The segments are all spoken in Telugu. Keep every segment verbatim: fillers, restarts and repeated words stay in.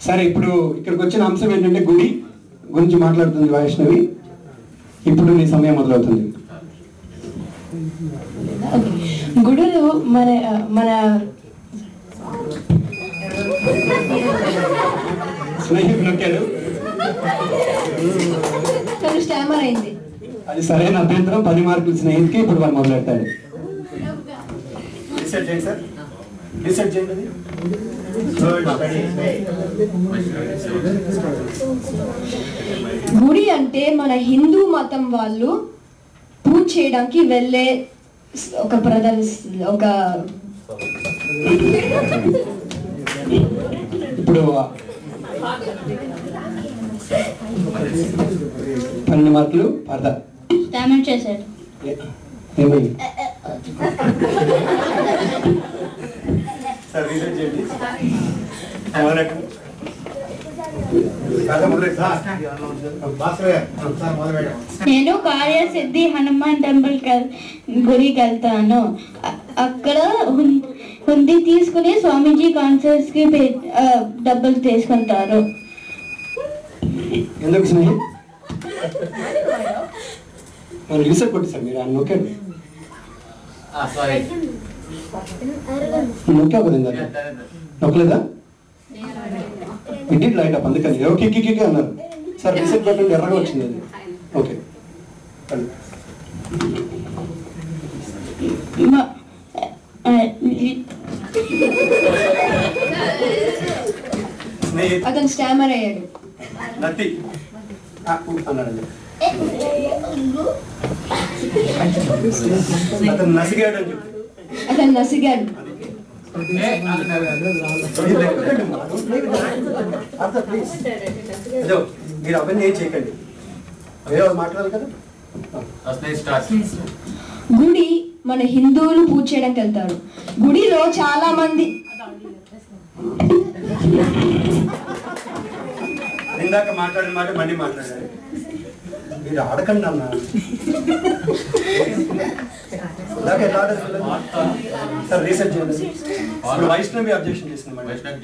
సరే, ఇప్పుడు ఇక్కడికి వచ్చిన అంశం ఏంటంటే గుడి గురించి మాట్లాడుతుంది వైష్ణవి. ఇప్పుడు నీ సమయం మొదలవుతుంది. గుడులు మన మన స్నేహితులు నొక్కాడు, స్టామర్ అయింది. అది సరైన అభ్యంతరం. పది మార్కులు స్నేహితుకి. ఇప్పుడు వాళ్ళు మొదలెడతాడు. రీసెట్ చేయండి సార్, రీసెట్ చేయండి. గుడి అంటే మన హిందూ మతం వాళ్ళు పూజ చేయడానికి వెళ్ళే ఒక ప్రదర్శ ఒక ఇప్పుడు పన్నెండు మార్కులు పరద స్టామర్ చేశాడు. ఏమైంది సార్? రీసెట్ చేయండి. నేను కార్యసిద్ధి హనుమాన్ టెంపుల్ గుడికి వెళ్తాను. అక్కడ హుండీ తీసుకుని స్వామీజీ కాన్సర్ట్స్ కి డబ్బులు తీసుకుంటారు. ఎందుకు స్నేహి రీసెట్ కొట్టి సార్ మీరు ఆయన నొక్కాడు. నొక్కా కదా నొక్కలేదా? ఇంటి లైట్ అప్ అందుకని ఓకే కిక్ అన్నారు సార్. రీసెట్ కొట్టండి, ఎర్రగా వచ్చింది అది. ఓకే అతను స్టామర్ అయ్యాడు. నత్తి అన్నాడు. అతను నసిగాడు అని చెప్పి అతను నసిగాడు. మీరు అవన్నీ ఏం చేయకండి, వేరే వాళ్ళు మాట్లాడాలి కదా. గుడి మన హిందువులు పూజ చేయడానికి వెళ్తారు. గుడిలో చాలా మంది ఇందాక మాట్లాడిన మాట మళ్ళీ మాట్లాడారు. మీరు ఆడకండి అన్న. సార్ రీసెర్చ్ చేయండి. ఇప్పుడు వైష్ణవి అబ్జెక్షన్ చేసింది.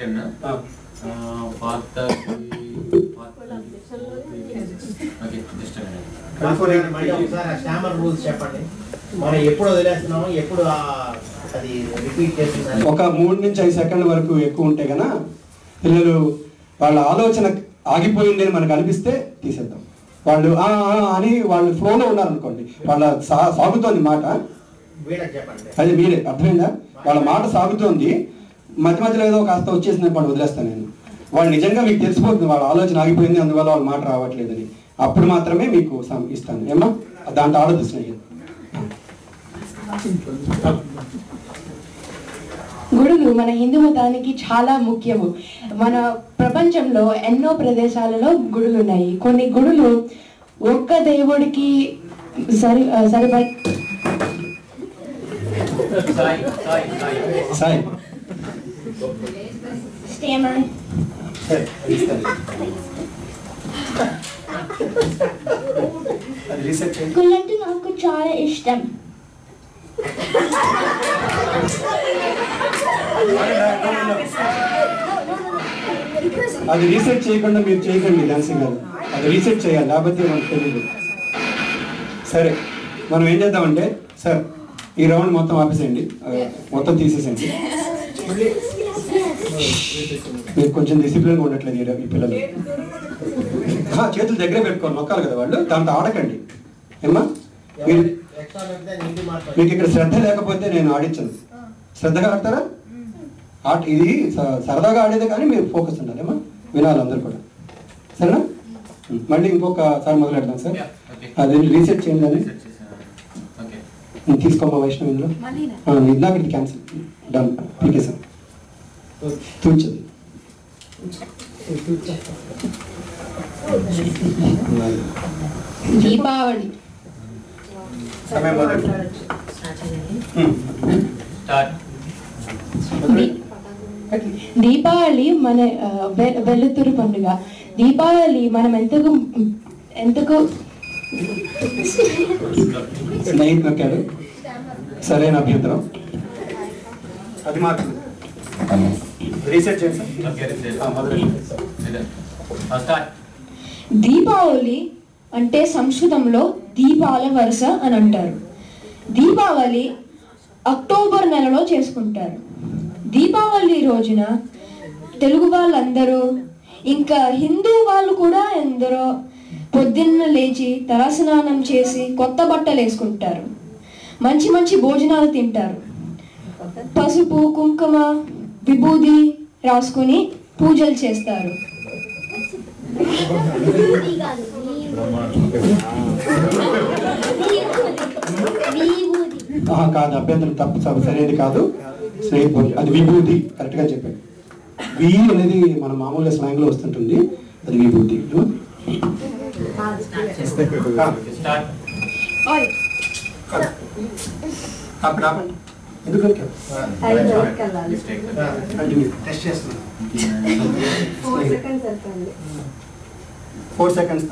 ఒక మూడు నుంచి ఐదు సెకండ్ల వరకు ఎక్కువ ఉంటే కన్నా పిల్లలు వాళ్ళ ఆలోచన ఆగిపోయింది అని మనకు అనిపిస్తే తీసేద్దాం. వాళ్ళు అని వాళ్ళు ఫ్లోలో ఉన్నారనుకోండి, వాళ్ళ సా సాగుతోంది మాట, అది మీరే అర్థమైందా? వాళ్ళ మాట సాగుతోంది, మధ్య మధ్యలో ఏదో కాస్త వచ్చేసిందని వాళ్ళు వదిలేస్తాను నేను. వాళ్ళు నిజంగా మీకు తెలిసిపోతుంది వాళ్ళ ఆలోచన ఆగిపోయింది, అందువల్ల వాళ్ళ మాట రావట్లేదని. అప్పుడు మాత్రమే మీకు ఇస్తాను. ఏమా దాంట్లో ఆడదు స్నేహితులు. గుడులు మన హిందూ మతానికి చాలా ముఖ్యము. మన ప్రపంచంలో ఎన్నో ప్రదేశాలలో గుడులు ఉన్నాయి. కొన్ని గుడులు ఒక్క దేవుడికి సరి సరిపడి గుళ్ళంటే నాకు చాలా ఇష్టం. అది రీసెర్చ్ చేయకుండా మీరు చేయకండి డాన్సింగ్ గారు, అది రీసెర్చ్ చేయాలి, లేకపోతే మనకు తెలియదు. సరే, మనం ఏం చేద్దామంటే సార్ ఈ రౌండ్ మొత్తం ఆపేసేయండి, మొత్తం తీసేసేయండి. మీరు కొంచెం డిసిప్లిన్గా ఉండట్లేదు ఈ పిల్లలు. చేతులు దగ్గర పెట్టుకోవాలి, నొక్కాలి కదా వాళ్ళు, దాంతో ఆడకండి. ఏమ్మా మీరు మీకు ఇక్కడ శ్రద్ధ లేకపోతే నేను ఆడించను. శ్రద్ధగా ఆడతారా? ఆట ఇది సరదాగా ఆడేదే కానీ మీరు ఫోకస్ ఉండాలి. ఏమా వినాలి అందరు కూడా, సరేనా? మళ్ళీ ఇంకొకసారి మొదలెడదాం సార్. అది రీసెట్ చేయండి, అని తీసుకోమా వైష్ణవ్ ఇందులో. ఇందాక ఇది క్యాన్సిల్ డన్ పీకేసాం. తూచది దీపావళి. దీపావళి మన వెలుతురు పండుగ. దీపావళి మనం ఎంతకు ఎంతకు స్నేహితు నొక్కాడు, సరైన అభ్యంతరం. అది మాత్రం రీసెట్ చేయండి సార్. దీపావళి అంటే సంస్కృతంలో దీపాల వరుస అని అంటారు. దీపావళి అక్టోబర్ నెలలో చేసుకుంటారు. దీపావళి రోజున తెలుగు వాళ్ళందరూ ఇంకా హిందూ వాళ్ళు కూడా ఎందరో పొద్దున్న లేచి తలస్నానం చేసి కొత్త బట్టలు వేసుకుంటారు. మంచి మంచి భోజనాలు తింటారు. పసుపు కుంకుమ విభూది రాసుకుని పూజలు చేస్తారు. కాదు, అభ్యంతరం తప్పు సరైనది కాదు. స్నేహితుడు అది విభూతి, కరెక్ట్ గా చెప్పాడు. వి అనేది మన మామూలుగా స్లాంగ్ లో వస్తుంటుంది, అది విభూతి. ఫోర్ సెకండ్స్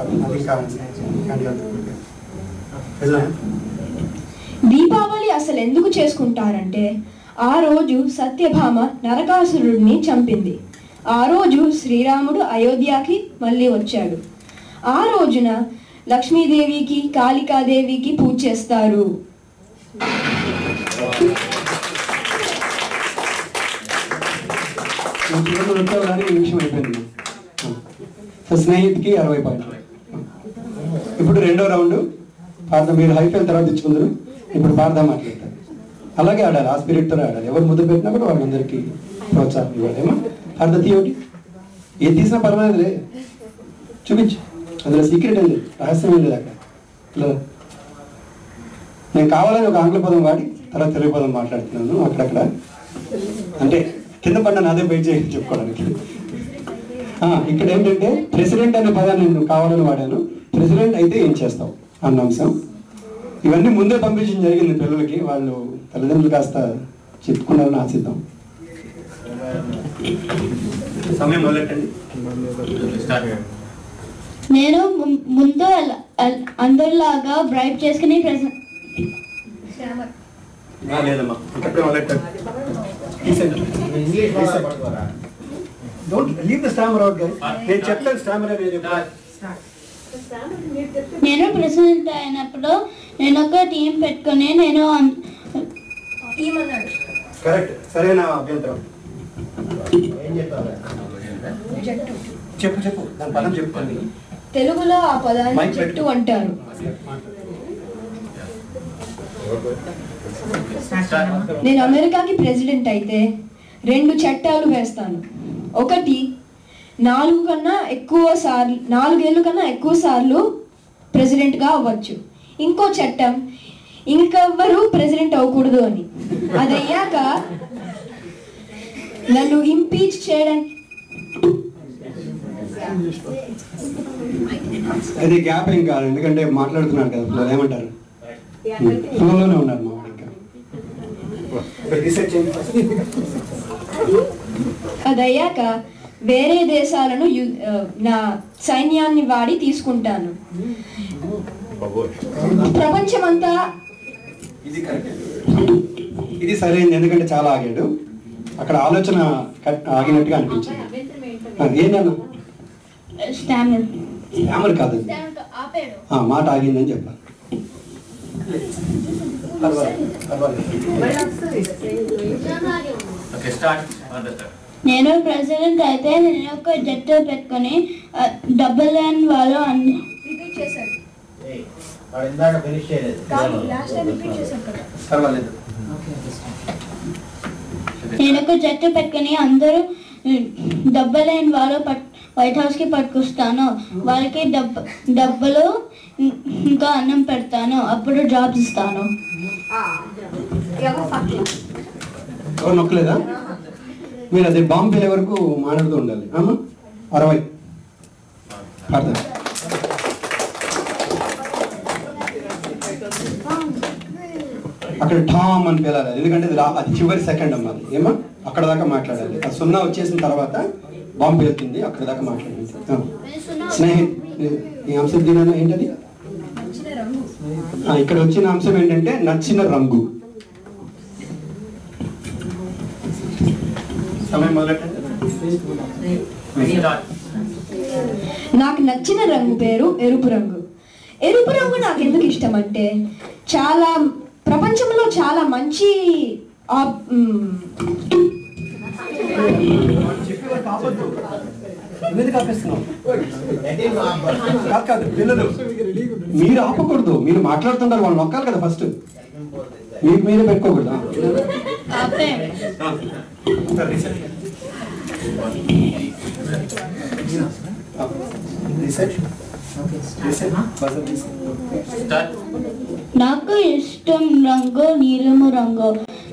దీపావళి అసలు ఎందుకు చేసుకుంటారంటే ఆ రోజు సత్యభామ నరకాసురుడిని చంపింది. ఆ రోజు శ్రీరాముడు అయోధ్యకి మళ్ళీ వచ్చాడు. ఆ రోజున లక్ష్మీదేవికి కాళికాదేవికి పూజ చేస్తారు. నిమిషం అయిపోయింది. స్నేహితుకి అరవై పాయింట్లు. ఇప్పుడు రెండో రౌండ్ పార్థ, మీరు హైఫైల్ తర్వాత ఇచ్చుకుందరు. ఇప్పుడు పార్థ మాట్లాడతారు. అలాగే ఆడాలి, ఆ స్పిరిట్తో ఆడాలి. ఎవరు ముద్దు పెట్టినా కూడా వాళ్ళందరికీ ప్రోత్సాహం ఇవ్వాలేమో. పార్థతి ఒకటి ఏది తీసినా పర్వాలేదులే, చూపించు. అందులో సీక్రెట్ ఏం లేదు, రహస్యం ఏం లేదు అక్కడ. నేను కావాలని ఒక ఆంగ్ల పదం వాడి తర్వాత తెలుగు పదం మాట్లాడుతున్నాను అక్కడక్కడ. అంటే కింద పడ్డాను, అదే బయట చేసి చెప్పుకోవడానికి. ఇక్కడ ఏంటంటే ప్రెసిడెంట్ అనే పదాన్ని నేను కావాలని వాడాను. ప్రెసిడెంట్ అయితే ఏం చేస్తావు అన్న అంశం. ఇవన్నీ ముందే పంపించడం జరిగింది పిల్లలకి. వాళ్ళు తల్లిదండ్రులు కాస్త చెప్పుకున్నారని ఆశిద్దాం. సమయం మొదలెట్టండి. నేను ముందు అందరిలాగా బ్రైట్ చేసుకుని లేదమ్మా, ఇక్కడే మొదలెట్టండి. Don't leave the stammer out, guys. నేను చెప్తాను స్టామర్ అనేది. నేను ప్రెసిడెంట్ అయినప్పుడు నేను ఒక టీం పెట్టుకుని నేను కరెక్ట్, సరైన అభ్యంతరం. చెప్పు చెప్పు దాని పదం చెప్తాను. తెలుగులో ఆ పదాన్ని చెట్టు అంటారు. నేను అమెరికాకి ప్రెసిడెంట్ అయితే రెండు చట్టాలు వేస్తాను. ఒకటి, నాలుగు కన్నా ఎక్కువ సార్లు నాలుగేళ్ళు కన్నా ఎక్కువ సార్లు ప్రెసిడెంట్గా అవ్వచ్చు. ఇంకో చట్టం, ఇంకెవ్వరూ ప్రెసిడెంట్ అవ్వకూడదు అని. అది అయ్యాక నన్ను ఇంపీచ్ చేయడానికి అది గ్యాప్ ఏం కాదు, ఎందుకంటే మాట్లాడుతున్నారు కదా ఫ్లో. ఏమంటారు, ఫ్లోలోనే ఉన్నారు మా వాడు. ఇంకా అదయ్యాక వేరే దేశాలను నా సైన్యాన్ని వాడి తీసుకుంటాను. ప్రపంచమంతా ఇది ఇది సరైనది, ఎందుకంటే చాలా ఆగాడు. అక్కడ ఆలోచన ఆగినట్టుగా అనిపించింది. ఏంటన్నా స్టామర్ కాదు, మాట ఆగిందని చెప్పాలి. నేను ప్రెసిడెంట్ అయితే నేను ఒక జట్టు పెట్టుకుని డబ్బులు లేని వాళ్ళు అన్ని నేను ఒక జట్టు పెట్టుకుని అందరూ డబ్బులు లేని వాళ్ళు వైట్ హౌస్ కి పట్టుకొస్తాను. వాళ్ళకి డబ్బు డబ్బులు ఇంకా అన్నం పెడతాను. అప్పుడు జాబ్స్ ఇస్తాను. నొక్కలేదా మీరు? అది బాంబు పేలే వరకు మాట్లాడుతూ ఉండాలి. అమ్మా అరవై అక్కడ ఠామ్ అని పేలాలి, ఎందుకంటే అది చివరి సెకండ్ అమ్మా. అది ఏమా అక్కడ దాకా మాట్లాడాలి. ఆ సున్నా వచ్చేసిన తర్వాత బాంబు పేలుతుంది, అక్కడ దాకా మాట్లాడాలి. స్నేహిత్ ఈ అంశం దీని ఏంటది? ఇక్కడ వచ్చిన అంశం ఏంటంటే నచ్చిన రంగు. సమయం మొదలెట్టండి. నాకు నచ్చిన రంగు పేరు ఎరుపు రంగు. ఎరుపు రంగు నాకు ఎందుకు ఇష్టం అంటే చాలా ప్రపంచంలో చాలా మంచి ఆప్- మ్, ఎందుకు ఆపేస్తున్నావు? కాదు కాదు పిల్లలు, మీరు ఆపకూడదు. మీరు మాట్లాడుతున్నారు, వాళ్ళు నొక్కాలి కదా ఫస్ట్. మీకు మీరే పెట్టుకోకూడదు. ఆపే. నాకు ఇష్టం రంగు నీలము రంగు.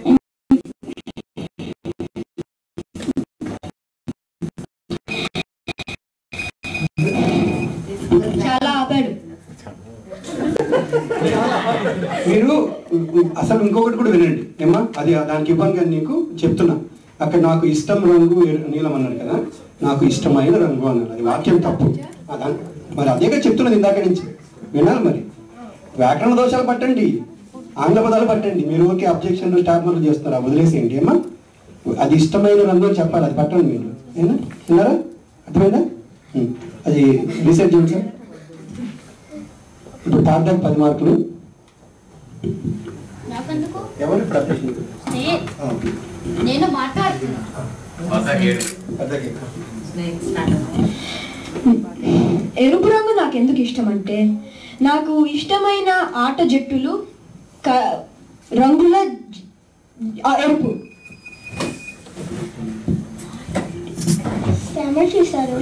చాలా ఆపాడు. మీరు అసలు ఇంకొకటి కూడా వినండి ఏమా, అది దానికి ఇవ్వను కానీ నీకు చెప్తున్నా. అక్కడ నాకు ఇష్టం రంగు ఎరు- నీలం అన్నాడు కదా, నాకు ఇష్టమైన రంగు అన్నాడు. అది వాక్యం తప్పు. అదా మరి అదేగా చెప్తున్నది ఇందాక నుంచి. వినాలి మరి. వ్యాకరణ దోషాలు పట్టండి, ఆంగ్ల పదాలు పట్టండి. మీరు ఓకే అబ్జెక్షన్లు స్టార్మర్లు చేస్తున్నారా? వదిలేసేయండి ఏమా. అది ఇష్టమైన రంగు అని చెప్పాలి, అది పట్టండి మీరు. ఏనా విన్నారా? అర్థమైందా? ఉం. అది రీసెర్చ్ చేయండి సార్. ఇప్పుడు టార్గెట్ పది మార్కులు. నాకెందుకు? ఎవరు ఇప్పుడు అప్డేషన్? నే- ఓకే. నేను మాట్లాడుతున్నా. ఎరుపు రంగు నాకు ఎందుకు ఇష్టం అంటే నాకు ఇష్టమైన ఆట జట్టులు క- రంగుల జ- ఆ, ఎరుపు. కెమెరా చూసారు.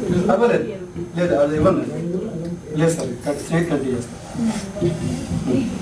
పర్వాలేదు. లేదు అది ఇవ్వండి. లేదు సార్ స్ట్రైట్ కంటిన్యూ చేస్తాను.